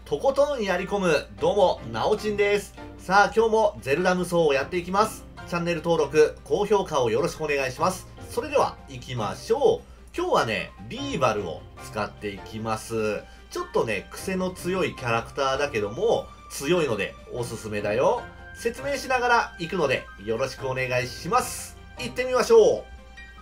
とことんやり込む、どうも、なおちんです。さあ、今日もゼルダ無双をやっていきます。チャンネル登録、高評価をよろしくお願いします。それでは、行きましょう。今日はね、リーバルを使っていきます。ちょっとね、癖の強いキャラクターだけども、強いのでおすすめだよ。説明しながら行くので、よろしくお願いします。行ってみましょう。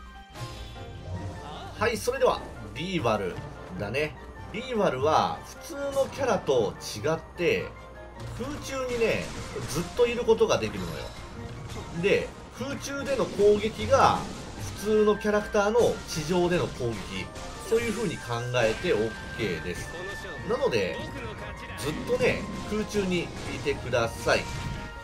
はい、それでは、リーバルだね。リーバルは普通のキャラと違って空中にねずっといることができるのよ。で空中での攻撃が普通のキャラクターの地上での攻撃、そういう風に考えて OK です。なのでずっとね空中にいてください。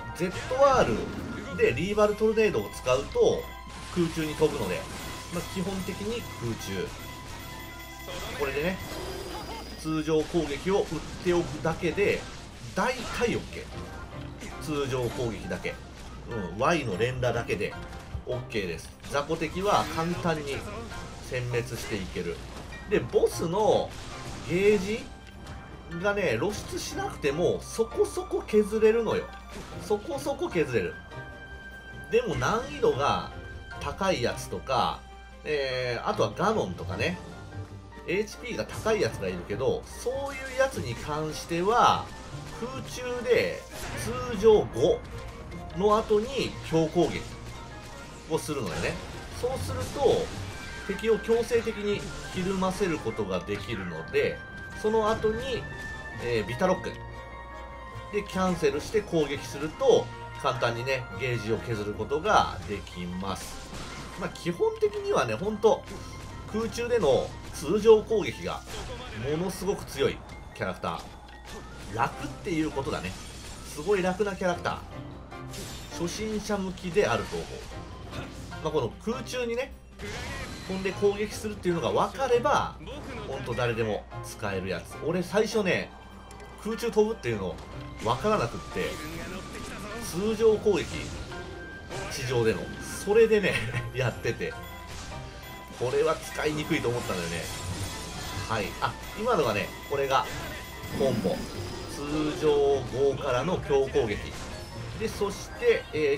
ZR でリーバルトルネードを使うと空中に飛ぶので、基本的に空中、これでね通常攻撃を打っておくだけで大体 OK。 通常攻撃だけ、Y の連打だけで OK です。雑魚敵は簡単に殲滅していける。でボスのゲージがね露出しなくてもそこそこ削れるのよ。そこそこ削れる。でも難易度が高いやつとか、あとはガノンとかね、HP が高いやつがいるけど、そういうやつに関しては空中で通常5の後に強攻撃をするのよね。そうすると敵を強制的にひるませることができるので、その後に、ビタロックでキャンセルして攻撃すると簡単にねゲージを削ることができます。基本的にはね、ほんと空中での通常攻撃がものすごく強いキャラクター。楽っていうことだね。すごい楽なキャラクター。初心者向きであると思う。この空中にね飛んで攻撃するっていうのが分かればほんと誰でも使えるやつ。俺最初ね空中飛ぶっていうの分からなくって、通常攻撃地上でのそれでねやってて、これは使いにくいと思ったんだよね。はい、今のがね、これがコンボ通常5からの強攻撃で、そして、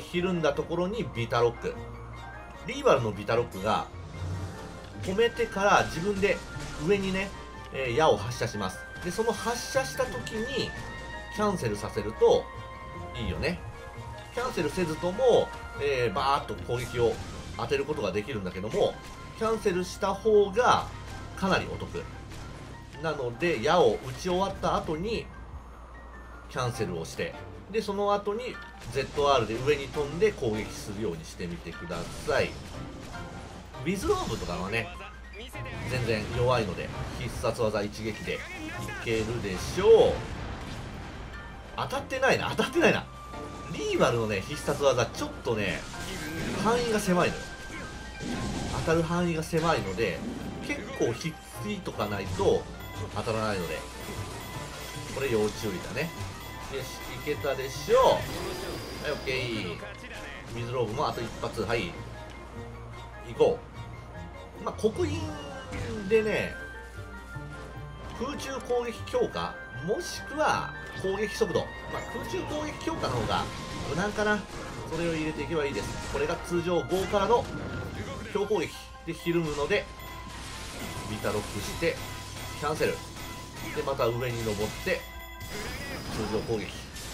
ひるんだところにビタロック。リーバルのビタロックが止めてから自分で上にね、矢を発射します。でその発射した時にキャンセルさせるといいよね。キャンセルせずとも、バーッと攻撃を当てることができるんだけども、キャンセルした方がかなりお得なので、矢を打ち終わった後にキャンセルをして、でその後に ZR で上に飛んで攻撃するようにしてみてください。ウィズローブとかはね全然弱いので必殺技一撃でいけるでしょう。当たってないな。リーバルのね必殺技ちょっとね範囲が狭いのよ。当たる範囲が狭いので結構ひっついとかないと当たらないので、これ要注意だね。よし、いけたでしょう。はい、オッケー。水ローブもあと一発。はい、行こう。刻印でね空中攻撃強化もしくは攻撃速度、空中攻撃強化の方が無難かな。それを入れていけばいいです。これが通常5からの強攻撃でひるむのでビタロックしてキャンセルでまた上に登って通常攻撃。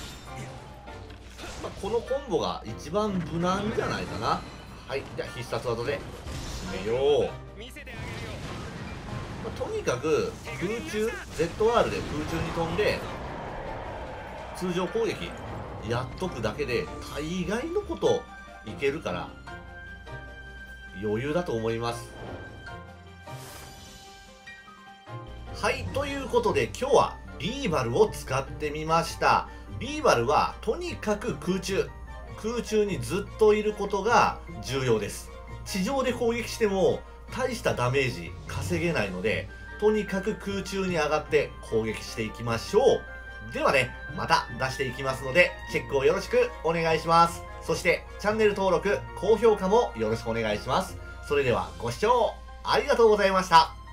このコンボが一番無難じゃないかな。はい、じゃあ必殺技で締めよう。とにかく空中 ZR で空中に飛んで通常攻撃やっとくだけで大概のこといけるから余裕だと思います。はい、ということで今日はリーバルを使ってみました。リーバルはとにかく空中にずっといることが重要です。地上で攻撃しても大したダメージ稼げないので、とにかく空中に上がって攻撃していきましょう。ではね、また出していきますのでチェックをよろしくお願いします。そしてチャンネル登録高評価もよろしくお願いします。それではご視聴ありがとうございました。